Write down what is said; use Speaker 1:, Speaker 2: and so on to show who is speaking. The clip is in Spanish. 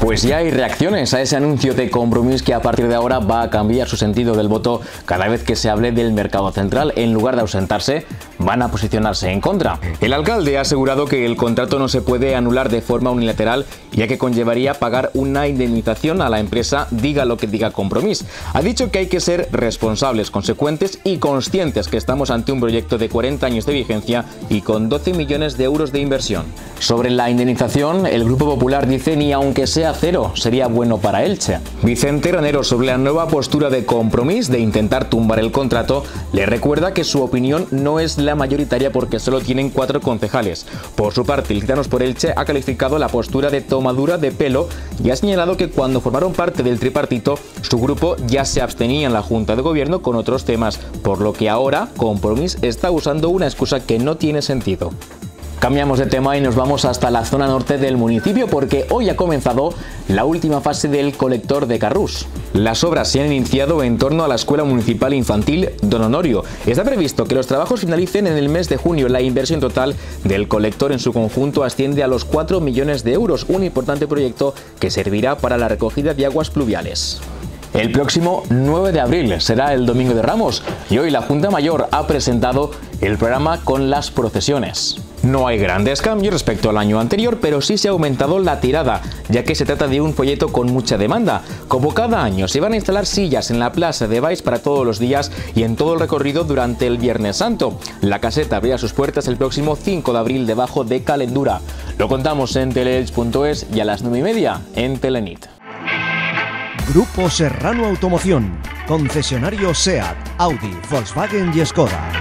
Speaker 1: Pues ya hay reacciones a ese anuncio de Compromís, que a partir de ahora va a cambiar su sentido del voto cada vez que se hable del mercado central. En lugar de ausentarse, van a posicionarse en contra. El alcalde ha asegurado que el contrato no se puede anular de forma unilateral, ya que conllevaría pagar una indemnización a la empresa, diga lo que diga Compromís. Ha dicho que hay que ser responsables, consecuentes y conscientes que estamos ante un proyecto de 40 años de vigencia y con 12 millones de euros de inversión. Sobre la indemnización, el Grupo Popular dice ni aunque sea cero sería bueno para Elche. Vicente Ranero, sobre la nueva postura de Compromís de intentar tumbar el contrato, le recuerda que su opinión no es la mayoritaria porque solo tienen 4 concejales. Por su parte, Ciudadanos por Elche ha calificado la postura de tomadura de pelo y ha señalado que cuando formaron parte del tripartito, su grupo ya se abstenía en la Junta de Gobierno con otros temas, por lo que ahora Compromís está usando una excusa que no tiene sentido. Cambiamos de tema y nos vamos hasta la zona norte del municipio, porque hoy ha comenzado la última fase del colector de Carrús. Las obras se han iniciado en torno a la Escuela Municipal Infantil Don Honorio. Está previsto que los trabajos finalicen en el mes de junio. La inversión total del colector en su conjunto asciende a los 4 millones de euros, un importante proyecto que servirá para la recogida de aguas pluviales. El próximo 9 de abril será el Domingo de Ramos y hoy la Junta Mayor ha presentado el programa con las procesiones. No hay grandes cambios respecto al año anterior, pero sí se ha aumentado la tirada, ya que se trata de un folleto con mucha demanda. Como cada año, se van a instalar sillas en la Plaza de Baix para todos los días y en todo el recorrido durante el Viernes Santo. La caseta abrirá sus puertas el próximo 5 de abril debajo de Calendura. Lo contamos en teleelch.es y a las 9:30 en Telenit.
Speaker 2: Grupo Serrano Automoción, concesionario SEAT, Audi, Volkswagen y Skoda.